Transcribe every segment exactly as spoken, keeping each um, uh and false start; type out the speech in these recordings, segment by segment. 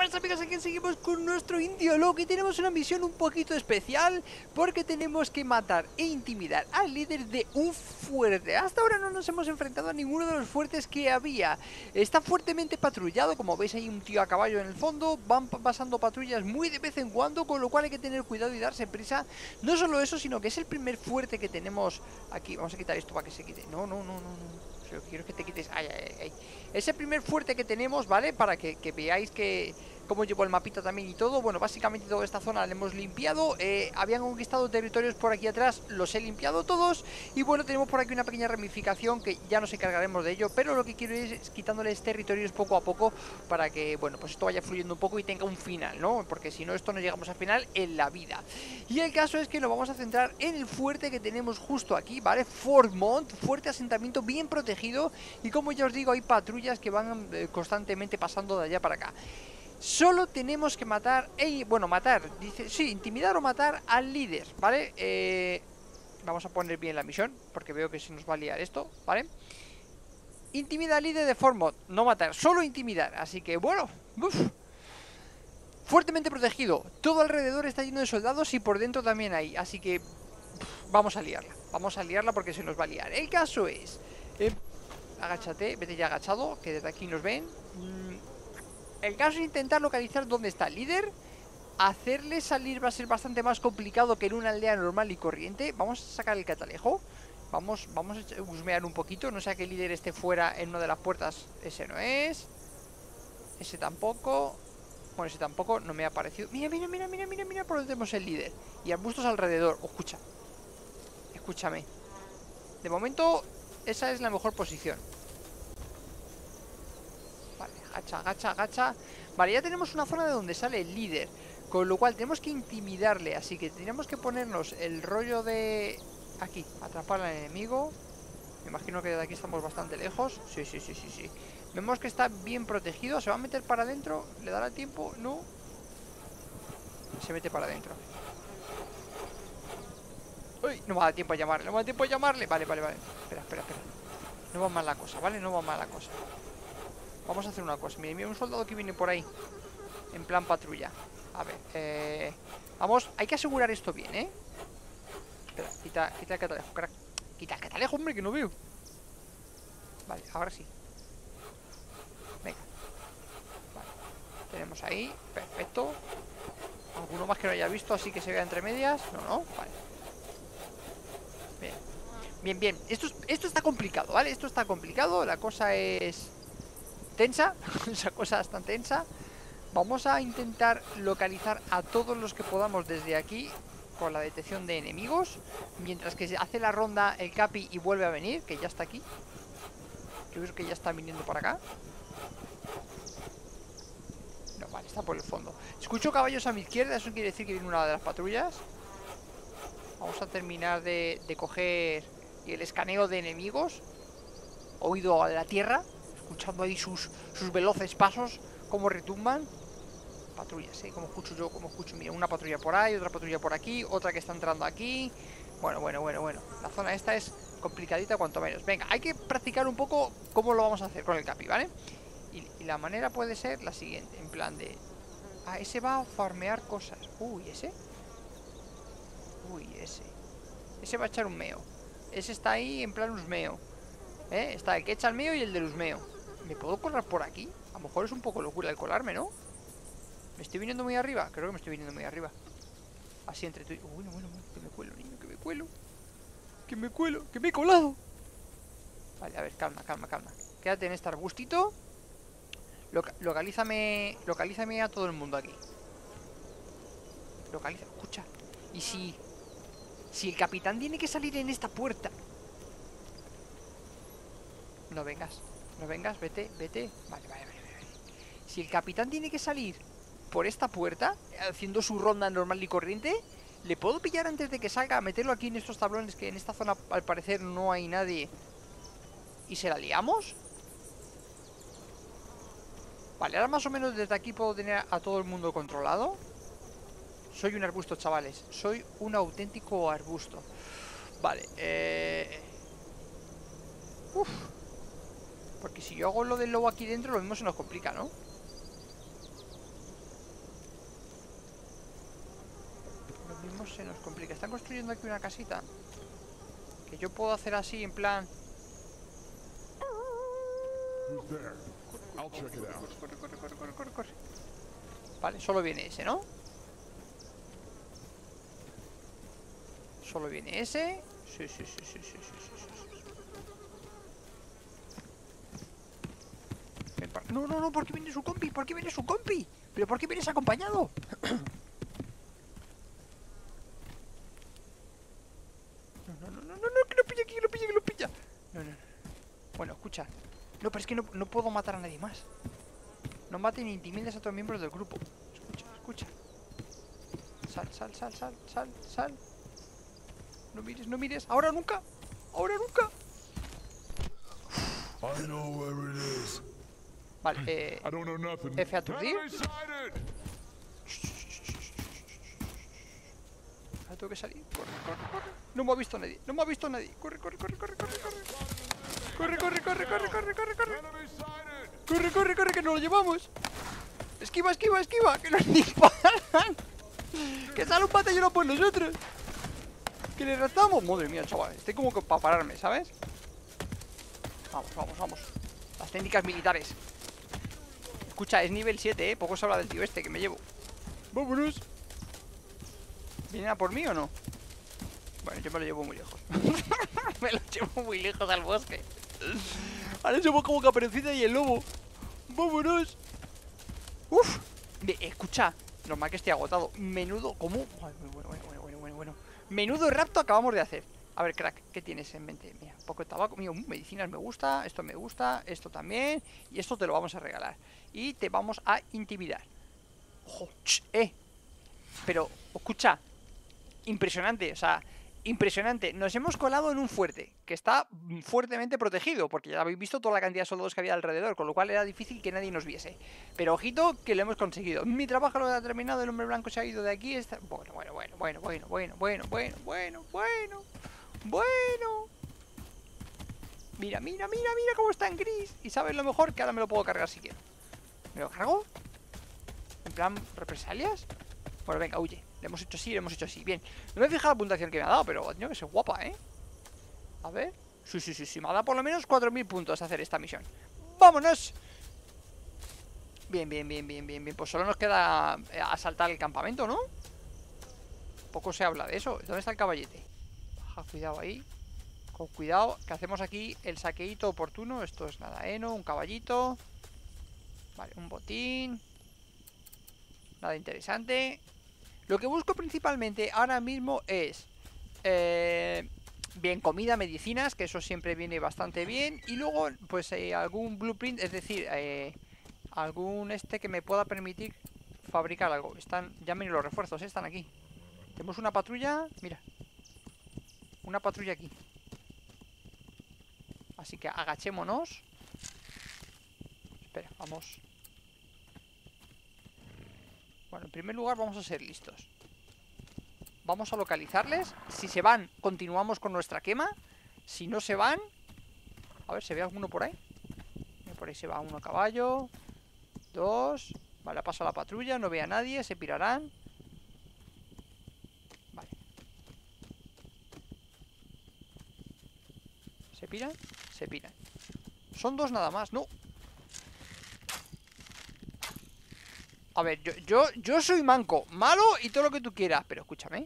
buenas amigas, aquí seguimos con nuestro Indio Loco y tenemos una misión un poquito especial porque tenemos que matar e intimidar al líder de un fuerte. Hasta ahora no nos hemos enfrentado a ninguno de los fuertes que había. Está fuertemente patrullado, como veis hay un tío a caballo en el fondo, van pasando patrullas muy de vez en cuando, con lo cual hay que tener cuidado y darse prisa. No solo eso, sino que es el primer fuerte que tenemos aquí. Vamos a quitar esto para que se quite. No, no, no, no, no. Lo que quiero es que te quites. Ay, ay, ay. Ese primer fuerte que tenemos, ¿vale? Para que, que veáis que cómo llevo el mapita también y todo. Bueno, básicamente toda esta zona la hemos limpiado. eh, Habían conquistado territorios por aquí atrás, los he limpiado todos. Y bueno, tenemos por aquí una pequeña ramificación que ya nos encargaremos de ello, pero lo que quiero es, es quitándoles territorios poco a poco para que, bueno, pues esto vaya fluyendo un poco y tenga un final, ¿no? Porque si no, esto no llegamos al final en la vida. Y el caso es que nos vamos a centrar en el fuerte que tenemos justo aquí, ¿vale? Fort Mont, fuerte asentamiento bien protegido. Y como ya os digo, hay patrullas que van eh, constantemente pasando de allá para acá. Solo tenemos que matar, eh, bueno, matar, dice, sí, intimidar o matar al líder, ¿vale? Eh, vamos a poner bien la misión, porque veo que se nos va a liar esto, ¿vale? Intimidar al líder de Fort Mont, no matar, solo intimidar, así que bueno, uf. Fuertemente protegido, todo alrededor está lleno de soldados y por dentro también hay, así que uf, vamos a liarla, vamos a liarla porque se nos va a liar. El caso es, eh, agáchate, vete ya agachado, que desde aquí nos ven. mm, El caso es intentar localizar dónde está el líder. Hacerle salir va a ser bastante más complicado que en una aldea normal y corriente. Vamos a sacar el catalejo. Vamos, vamos a husmear un poquito. No sea que el líder esté fuera en una de las puertas. Ese no es. Ese tampoco. Bueno, ese tampoco. No me ha parecido. Mira, mira, mira, mira, mira, mira por donde tenemos el líder. Y arbustos alrededor. Oh, escucha. Escúchame. De momento, esa es la mejor posición. Vale, agacha, agacha, agacha. Vale, ya tenemos una zona de donde sale el líder, con lo cual tenemos que intimidarle. Así que tenemos que ponernos el rollo de... Aquí, atrapar al enemigo. Me imagino que de aquí estamos bastante lejos. Sí, sí, sí, sí, sí. Vemos que está bien protegido. ¿Se va a meter para adentro? ¿Le dará tiempo? No. Se mete para adentro. Uy, no me da tiempo a llamarle, no me da tiempo a llamarle. Vale, vale, vale. Espera, espera, espera. No va mal la cosa, ¿vale? No va mal la cosa. Vamos a hacer una cosa. Mira, mira un soldado que viene por ahí en plan patrulla. A ver, eh... vamos, hay que asegurar esto bien, ¿eh? Espera, quita, quita el catalejo, crack. Quita el catalejo, hombre, que no veo. Vale, ahora sí. Venga. Vale, tenemos ahí, perfecto. Alguno más que no haya visto, así que se vea entre medias. No, no, vale. Bien, bien, bien. Esto, es, esto está complicado, ¿vale? Esto está complicado, la cosa es... tensa, esa cosa está tensa. Vamos a intentar localizar a todos los que podamos desde aquí con la detección de enemigos, mientras que se hace la ronda el Capi y vuelve a venir, que ya está aquí. Creo que ya está viniendo por acá. No, vale, está por el fondo. Escucho caballos a mi izquierda, eso quiere decir que viene una de las patrullas. Vamos a terminar de, de coger el escaneo de enemigos. Oído a la tierra, escuchando ahí sus, sus veloces pasos, como retumban. Patrullas, ¿eh? Como escucho yo, como escucho. Mira, una patrulla por ahí, otra patrulla por aquí, otra que está entrando aquí. Bueno, bueno, bueno, bueno. La zona esta es complicadita cuanto menos. Venga, hay que practicar un poco cómo lo vamos a hacer con el Capi, ¿vale? Y, y la manera puede ser la siguiente, en plan de... Ah, ese va a farmear cosas. Uy, ¿ese? Uy, ese. Ese va a echar un meo. Ese está ahí en plan husmeo. ¿Eh? Está el que echa el meo y el del husmeo. ¿Me puedo colar por aquí? A lo mejor es un poco locura el colarme, ¿no? ¿Me estoy viniendo muy arriba? Creo que me estoy viniendo muy arriba. Así entre tú y... Bueno, bueno, bueno, que me cuelo, niño, que me cuelo. Que me cuelo, que me he colado. Vale, a ver, calma, calma, calma. Quédate en este arbustito. Loca localízame, localízame a todo el mundo aquí. Localiza, escucha. Y si... Si el capitán tiene que salir en esta puerta... No vengas, no vengas, vete, vete. Vale, vale, vale, vale. Si el capitán tiene que salir por esta puerta, haciendo su ronda normal y corriente, ¿le puedo pillar antes de que salga a meterlo aquí en estos tablones que en esta zona al parecer no hay nadie? ¿Y se la liamos? Vale, ahora más o menos desde aquí puedo tener a todo el mundo controlado. Soy un arbusto, chavales. Soy un auténtico arbusto. Vale, eh... Uf. Porque si yo hago lo del lobo aquí dentro, lo mismo se nos complica, ¿no? se nos complica. Están construyendo aquí una casita. Que yo puedo hacer así, en plan... Corre, corre, corre, corre, corre, corre, corre. Vale, solo viene ese, ¿no? Solo viene ese. Sí, sí, sí, sí, sí, sí, sí, sí. Ven para... No, no, no, ¿por qué viene su compi? ¿Por qué viene su compi? ¿Pero por qué vienes acompañado? No, no, no, no, no, que lo pilla, que lo pilla, que lo pilla. No, no, no. Bueno, escucha. No, pero es que no, no puedo matar a nadie más. No maten ni intimides a otros miembros del grupo. Escucha, escucha. Sal, sal, sal, sal, sal, sal. No mires, no mires. Ahora nunca. Ahora nunca. Vale, eh... F aturdir. Ahora tengo que salir. Corre, corre, corre. No me ha visto nadie. No me ha visto nadie. Corre, corre, corre, corre, corre, corre. Corre, corre, corre, corre, corre, corre, corre. Corre, corre, corre, que nos lo llevamos. Esquiva, esquiva, esquiva. Que nos disparan. Que sale un batallón por nosotros. Que le rezamos. Madre mía, chaval. Estoy como que para pararme, ¿sabes? Vamos, vamos, vamos. Las técnicas militares. Escucha, es nivel siete, ¿eh? Poco se habla del tío este que me llevo. Vámonos. ¿Vienen a por mí o no? Bueno, yo me lo llevo muy lejos. Me lo llevo muy lejos al bosque. Ahora somos como Caperucita y el lobo. Vámonos. Uf. De, escucha, normal que esté agotado. Menudo, ¿cómo? Bueno, bueno, bueno, bueno, bueno, bueno. Menudo rapto acabamos de hacer. A ver, crack, ¿qué tienes en mente? Mira, un poco de tabaco. Mira, medicinas me gusta. Esto me gusta. Esto también. Y esto te lo vamos a regalar. Y te vamos a intimidar. Ojo, ch, eh. Pero, escucha. Impresionante, o sea, impresionante. Nos hemos colado en un fuerte que está fuertemente protegido, porque ya habéis visto toda la cantidad de soldados que había alrededor, con lo cual era difícil que nadie nos viese. Pero ojito que lo hemos conseguido. Mi trabajo lo ha terminado, el hombre blanco se ha ido de aquí. Está... Bueno, bueno, bueno, bueno, bueno, bueno, bueno, bueno, bueno, bueno, bueno. Mira, mira, mira, mira cómo está en gris. Y sabes lo mejor, que ahora me lo puedo cargar si quiero. ¿Me lo cargo? ¿En plan represalias? Bueno, venga, huye. Le hemos hecho así, le hemos hecho así. Bien. No me he fijado la puntuación que me ha dado, pero tiene que ser guapa, ¿eh? A ver. Sí, sí, sí, sí. Me ha dado por lo menos cuatro mil puntos hacer esta misión. ¡Vámonos! Bien, bien, bien, bien, bien, bien. Pues solo nos queda asaltar el campamento, ¿no? Poco se habla de eso. ¿Dónde está el caballete? Baja, cuidado ahí. Con cuidado, que hacemos aquí el saqueíto oportuno. Esto es nada, ¿eh? ¿No? Un caballito. Vale, un botín. Nada interesante. Lo que busco principalmente ahora mismo es eh, bien, comida, medicinas, que eso siempre viene bastante bien. Y luego, pues eh, algún blueprint, es decir, eh, algún este que me pueda permitir fabricar algo. Están, ya miren los refuerzos, ¿eh? Están aquí. Tenemos una patrulla, mira. Una patrulla aquí. Así que agachémonos. Espera, vamos. Bueno, en primer lugar vamos a ser listos. Vamos a localizarles. Si se van, continuamos con nuestra quema. Si no se van... A ver, ¿se ve alguno por ahí? Por ahí se va uno a caballo. Dos. Vale, pasa la patrulla, no ve a nadie, se pirarán. Vale. ¿Se piran? Se piran. Son dos nada más, no. A ver, yo, yo, yo soy manco, malo y todo lo que tú quieras, pero escúchame.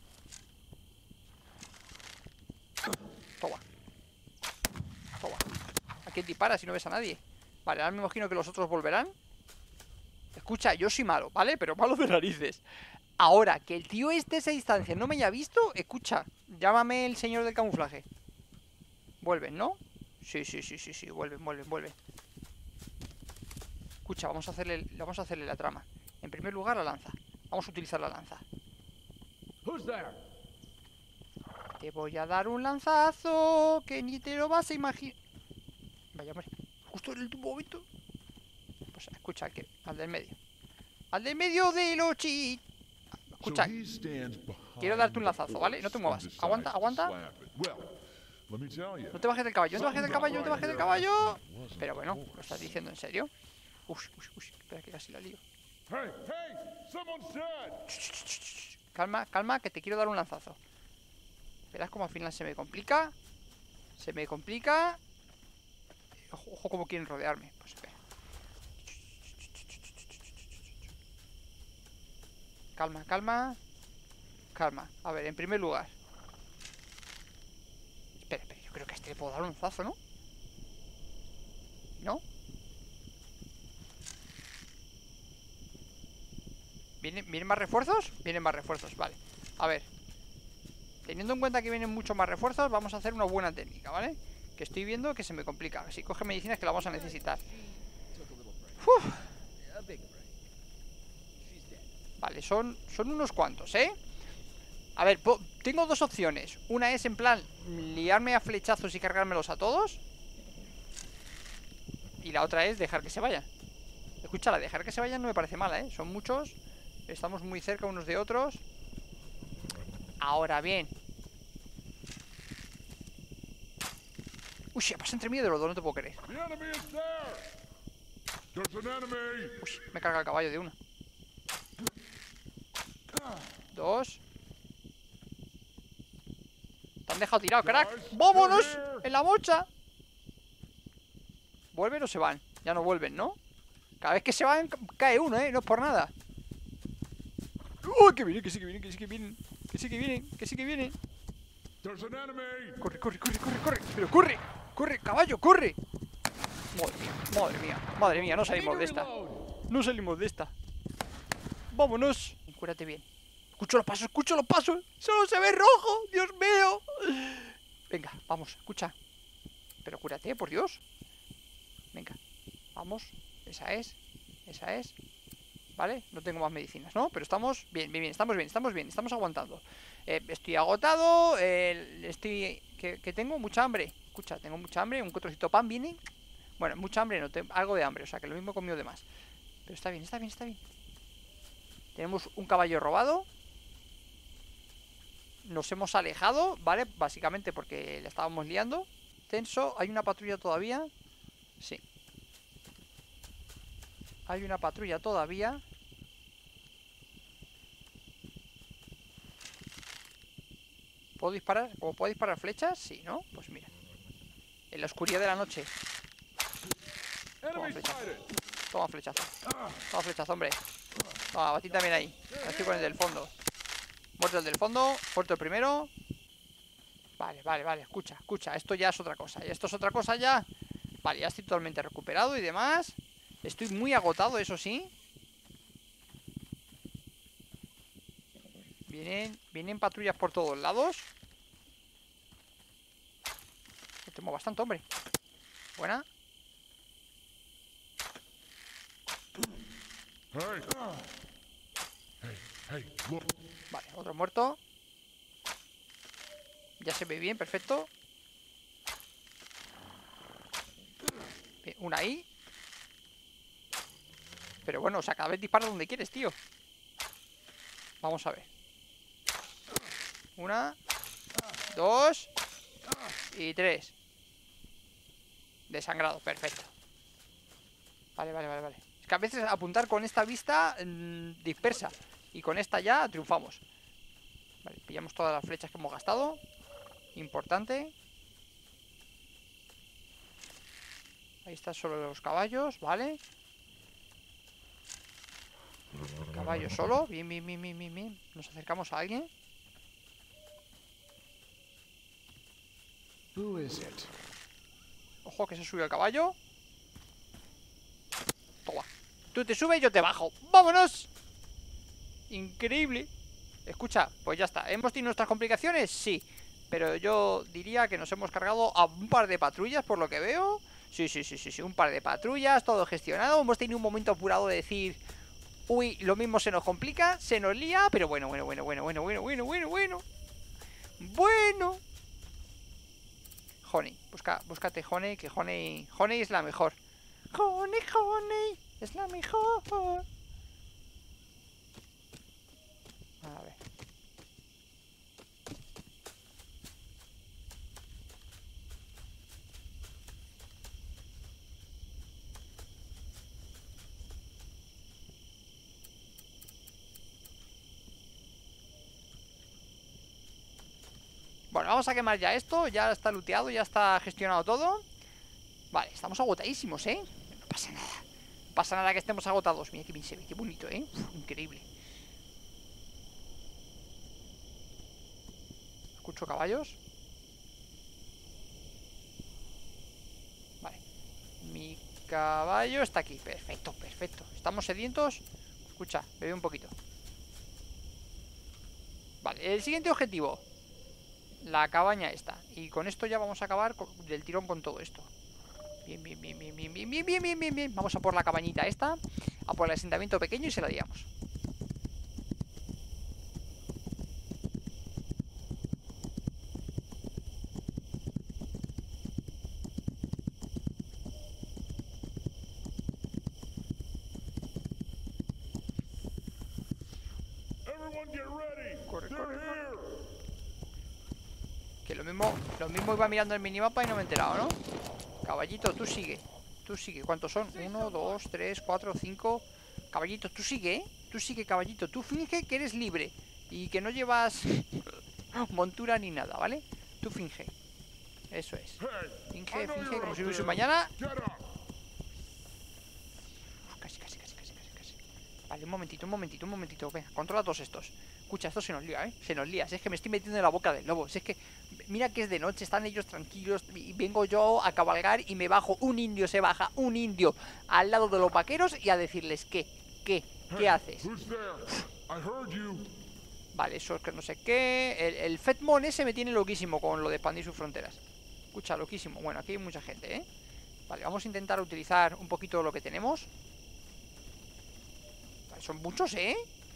Toma. Toma. ¿A quién dispara si no ves a nadie? Vale, ahora me imagino que los otros volverán. Escucha, yo soy malo, ¿vale? Pero malo de narices. Ahora, que el tío este a esa distancia no me haya visto, escucha, llámame el señor del camuflaje. Vuelven, ¿no? Sí, sí, sí, sí, sí, vuelven, vuelven, vuelven. Escucha, vamos a hacerle, vamos a hacerle la trama. En primer lugar, la lanza. Vamos a utilizar la lanza. Te voy a dar un lanzazo que ni te lo vas a imaginar. Vaya, hombre, justo en el último momento. Pues escucha, que al del medio. Al del medio de los chit. Escucha, quiero darte un lanzazo, ¿vale? No te muevas. Aguanta, aguanta. No te bajes del caballo, no te bajes del caballo, no te bajes del caballo. Pero bueno, ¿lo estás diciendo en serio? Uy, uy, uy, espera que casi la lío. calma, calma, que te quiero dar un lanzazo. Verás como al final se me complica. Se me complica. Ojo, ojo como quieren rodearme. Pues espera. Calma, calma. Calma. A ver, en primer lugar. Espera, espera, yo creo que a este le puedo dar un lanzazo, ¿no? ¿No? ¿Vienen, ¿Vienen más refuerzos? Vienen más refuerzos, vale. A ver. Teniendo en cuenta que vienen muchos más refuerzos, vamos a hacer una buena técnica, ¿vale? Que estoy viendo que se me complica. Si coge medicinas que la vamos a necesitar. Uf. Vale, son, son unos cuantos, ¿eh? A ver, tengo dos opciones. Una es en plan liarme a flechazos y cargármelos a todos. Y la otra es dejar que se vayan. Escúchala, dejar que se vayan no me parece mala, ¿eh? Son muchos. Estamos muy cerca unos de otros. Ahora bien. Uy, pasa entre mí de los dos, no te puedo creer. Uy, me carga el caballo de una. Dos. Te han dejado tirado, crack. ¡Vámonos! ¡En la mocha! ¿Vuelven o se van? Ya no vuelven, ¿no? Cada vez que se van cae uno, ¿eh? No es por nada. ¡Oh, que vienen, que sí que vienen, que sí que vienen! Que sí que vienen, que sí que vienen. Corre, corre, corre, corre, corre. Pero corre, corre, caballo, corre. Madre mía, madre mía, madre mía, no salimos de esta. No salimos de esta. Vámonos. Cúrate bien. Escucho los pasos, escucho los pasos. Solo se ve rojo, Dios mío. Venga, vamos, escucha. Pero cúrate, por Dios. Venga, vamos. Esa es, esa es. ¿Vale? No tengo más medicinas, ¿no? Pero estamos bien, bien, bien, estamos bien, estamos bien, estamos aguantando. eh, Estoy agotado, eh, estoy... Que, que tengo mucha hambre. Escucha, tengo mucha hambre, un trocito de pan viene. Bueno, mucha hambre, no, tengo algo de hambre, o sea que lo mismo he comido de más. Pero está bien, está bien, está bien. Tenemos un caballo robado. Nos hemos alejado, ¿vale? Básicamente porque le estábamos liando. Tenso, ¿hay una patrulla todavía? Sí. Hay una patrulla todavía. ¿Puedo disparar? ¿Cómo puedo disparar flechas? Sí, ¿no? Pues mira. En la oscuridad de la noche. Toma flechazo. Toma flechazo. Toma flechazo, hombre. Toma, batí también ahí. Estoy con el del fondo. Muerto el del fondo. Muerto el primero. Vale, vale, vale. Escucha, escucha. Esto ya es otra cosa. Y esto es otra cosa ya. Vale, ya estoy totalmente recuperado y demás. Estoy muy agotado, eso sí. Vienen, vienen patrullas por todos lados. Me temo bastante, hombre. Buena. Vale, otro muerto. Ya se ve bien, perfecto. Bien, una ahí. Pero bueno, o sea, cada vez dispara donde quieres, tío. Vamos a ver. Una, dos y tres. Desangrado, perfecto. Vale, vale, vale, vale. Es que a veces apuntar con esta vista mmm, dispersa. Y con esta ya triunfamos. Vale, pillamos todas las flechas que hemos gastado. Importante. Ahí están solo los caballos, vale. Caballo solo, bien, bien, bien, bien, bien, bien. Nos acercamos a alguien. Ojo que se subió el caballo. Toma. Tú te subes y yo te bajo. ¡Vámonos! Increíble. Escucha, pues ya está. ¿Hemos tenido nuestras complicaciones? Sí. Pero yo diría que nos hemos cargado a un par de patrullas, por lo que veo. Sí, sí, sí, sí, sí. Un par de patrullas, todo gestionado. Hemos tenido un momento apurado de decir... Uy, lo mismo se nos complica, se nos lía. Pero bueno, bueno, bueno, bueno, bueno, bueno, bueno, bueno, bueno. Bueno. Honey, busca, búscate Honey, que Honey... Honey es la mejor. Honey, Honey, es la mejor. A ver. Bueno, vamos a quemar ya esto. Ya está looteado, ya está gestionado todo. Vale, estamos agotadísimos, ¿eh? No pasa nada. No pasa nada que estemos agotados. Mira qué bien se ve, qué bonito, ¿eh? Uf, increíble. Escucho caballos. Vale. Mi caballo está aquí. Perfecto, perfecto. ¿Estamos sedientos? Escucha, bebe un poquito. Vale, el siguiente objetivo. La cabaña esta. Y con esto ya vamos a acabar con, del tirón con todo esto. Bien, bien, bien, bien, bien, bien, bien, bien, bien, bien, bien. Vamos a por la cabañita esta. A por el asentamiento pequeño y se la liamos. Corre, corre, corre. Que lo mismo, lo mismo iba mirando el minimapa y no me he enterado, ¿no? Caballito, tú sigue. Tú sigue. ¿Cuántos son? Uno, dos, tres, cuatro, cinco. Caballito, tú sigue, ¿eh? Tú sigue, caballito. Tú finge que eres libre y que no llevas montura ni nada, ¿vale? Tú finge. Eso es. Finge, finge, como si no hubiese un mañana. Uf, casi, casi, casi, casi, casi, casi. Vale, un momentito, un momentito, un momentito. Venga, controla todos estos. Escucha, esto se nos lía, ¿eh? Se nos lía. Si es que me estoy metiendo en la boca del lobo. Si es que, mira que es de noche, están ellos tranquilos y vengo yo a cabalgar y me bajo. Un indio se baja, un indio al lado de los vaqueros y a decirles, ¿qué? ¿Qué? ¿Qué haces? Vale, eso es que no sé qué. El, el Fetmon ese me tiene loquísimo con lo de expandir sus fronteras. Escucha, loquísimo. Bueno, aquí hay mucha gente, ¿eh? Vale, vamos a intentar utilizar un poquito de lo que tenemos. Vale, son muchos, ¿eh?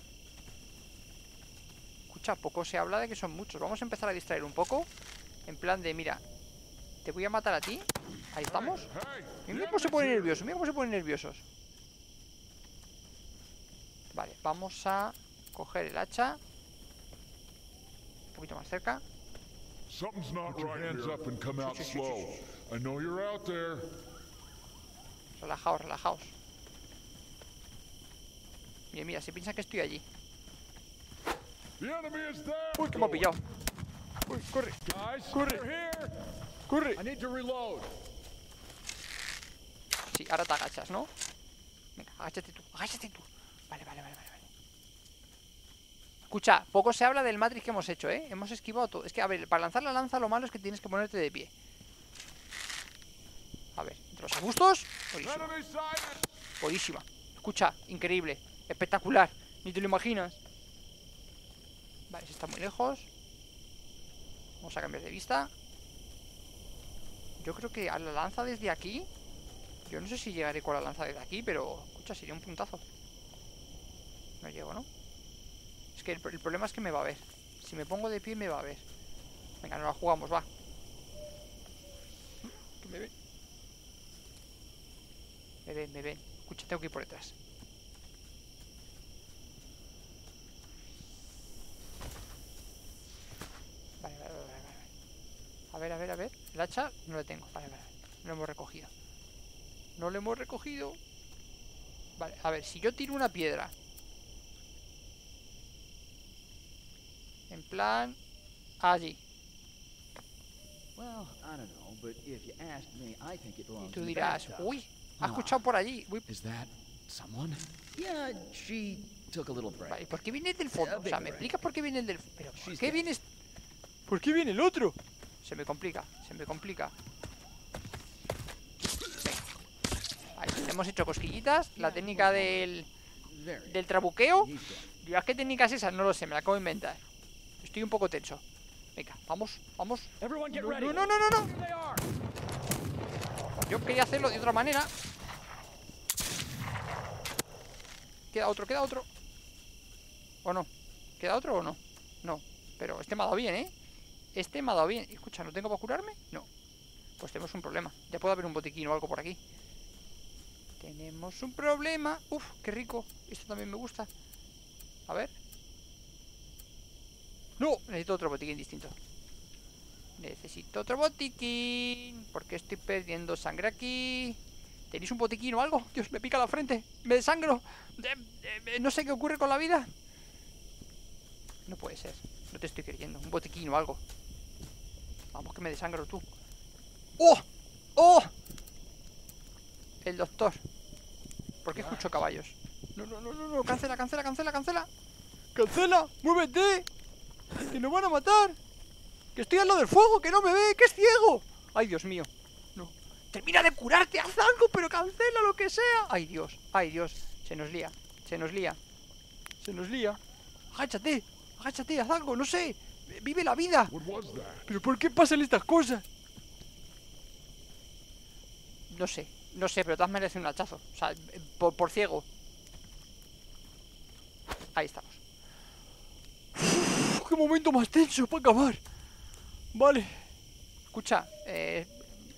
Escucha, poco se habla de que son muchos. Vamos a empezar a distraer un poco. En plan de, mira, te voy a matar a ti. Ahí estamos. Mira cómo se ponen nerviosos, mira cómo se ponen nerviosos. Vale, vamos a coger el hacha. Un poquito más cerca. Relajaos, relajaos. Mira, mira, se piensa que estoy allí. Uy, que me ha pillado. Uy, corre, corre, corre. Sí, ahora te agachas, ¿no? Venga, agáchate tú, agáchate tú. Vale, vale, vale, vale. Escucha, poco se habla del Matrix que hemos hecho, ¿eh? Hemos esquivado todo. Es que, a ver, para lanzar la lanza lo malo es que tienes que ponerte de pie. A ver, entre los arbustos. Buenísima. Buenísima. Escucha, increíble. Espectacular. Ni te lo imaginas. Vale, se está muy lejos. Vamos a cambiar de vista. Yo creo que a la lanza desde aquí. Yo no sé si llegaré con la lanza desde aquí, pero escucha, sería un puntazo. No llego, ¿no? Es que el, el problema es que me va a ver. Si me pongo de pie me va a ver. Venga, no la jugamos, va. Que me ven. Me ven, me ven. Escucha, tengo que ir por detrás. Vale, vale, vale, vale. A ver, a ver, a ver. El hacha no lo tengo. Vale, vale. No lo hemos recogido. No lo hemos recogido. Vale, a ver, si yo tiro una piedra. En plan... allí. Y tú dirás, uy, ha escuchado por allí. Uy. Vale, ¿y por qué viene del fondo? O sea, ¿me explicas por qué viene el del fondo? Pero, ¿por qué vienes? ¿Por qué viene el otro? Se me complica, se me complica. Ahí, hemos hecho cosquillitas. La técnica del... del trabuqueo. Digas, ¿qué técnica es esa? No lo sé, me la acabo de inventar. Estoy un poco tenso. Venga, vamos, vamos. No, no, no, no, no. Yo quería hacerlo de otra manera. Queda otro, queda otro. ¿O no? ¿Queda otro o no? No, pero este me ha dado bien, ¿eh? Este me ha dado bien. Escucha, ¿no tengo para curarme? No. Pues tenemos un problema. Ya puede haber un botiquín o algo por aquí. Tenemos un problema. Uf, qué rico. Esto también me gusta. A ver. No, necesito otro botiquín distinto. Necesito otro botiquín. Porque estoy perdiendo sangre aquí. ¿Tenéis un botiquín o algo? Dios, me pica la frente. Me desangro. Eh, eh, no sé qué ocurre con la vida. No puede ser. No te estoy creyendo. Un botiquín o algo. Vamos, que me desangro tú. ¡Oh! ¡Oh! El doctor. ¿Por qué escucho caballos? No, no, no, no, no, cancela, cancela, cancela, cancela. ¡Cancela! ¡Muévete! ¡Que nos van a matar! ¡Que estoy al lado del fuego! ¡Que no me ve! ¡Que es ciego! ¡Ay, Dios mío! No. ¡Termina de curarte, haz algo! ¡Pero cancela lo que sea! ¡Ay, Dios! ¡Ay, Dios! Se nos lía, se nos lía. Se nos lía. ¡Agáchate! ¡Agáchate! ¡Haz algo! ¡No sé! ¡Vive la vida! ¿Pero por qué pasan estas cosas? No sé, no sé, pero te has merecido un hachazo. O sea, por, por ciego. Ahí estamos. Uf, ¡qué momento más tenso para acabar! Vale. Escucha, eh...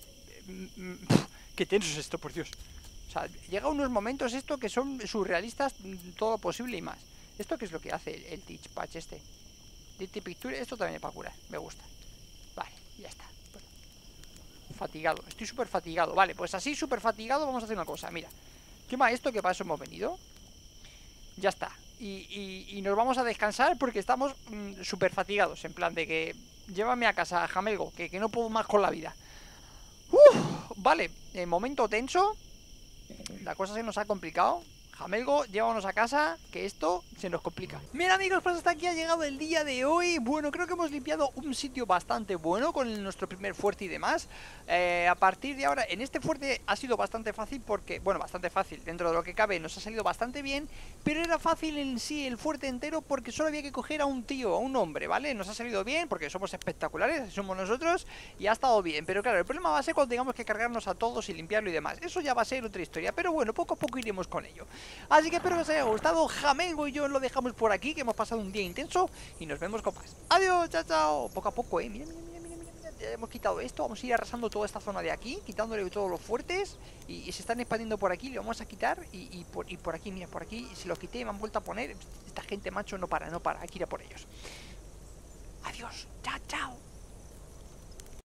qué tenso es esto, por Dios. O sea, llega unos momentos esto que son surrealistas, todo lo posible y más. ¿Esto qué es lo que hace el, el Teach Patch este? Dirty Picture, esto también es para curar, me gusta. Vale, ya está. Bueno. Fatigado, estoy súper fatigado. Vale, pues así súper fatigado vamos a hacer una cosa, mira. ¿Qué más esto que para eso hemos venido? Ya está. Y, y, y nos vamos a descansar porque estamos mmm, súper fatigados. En plan de que llévame a casa, Jamelgo, que, que no puedo más con la vida. Uf, vale, eh, momento tenso. La cosa se nos ha complicado. Jamelgo, llévanos a casa, que esto se nos complica. Bien, amigos, pues hasta aquí ha llegado el día de hoy. Bueno, creo que hemos limpiado un sitio bastante bueno con nuestro primer fuerte y demás. eh, A partir de ahora, en este fuerte ha sido bastante fácil porque, bueno, bastante fácil, dentro de lo que cabe nos ha salido bastante bien. Pero era fácil en sí el fuerte entero porque solo había que coger a un tío, a un hombre, ¿vale? Nos ha salido bien porque somos espectaculares, somos nosotros, y ha estado bien. Pero claro, el problema va a ser cuando tengamos que cargarnos a todos y limpiarlo y demás. Eso ya va a ser otra historia, pero bueno, poco a poco iremos con ello. Así que espero que os haya gustado. Jamelgo y yo lo dejamos por aquí, que hemos pasado un día intenso, y nos vemos con más. Adiós, chao, chao. Poco a poco, eh. Mira, mira, mira, mira, mira. Ya hemos quitado esto. Vamos a ir arrasando toda esta zona de aquí, quitándole todos los fuertes. Y, y se están expandiendo por aquí. Le vamos a quitar. Y, y, por, y por aquí, mira, por aquí. Si los quité, me han vuelto a poner. Esta gente, macho, no para, no para. Hay que ir a por ellos. Adiós, chao, chao.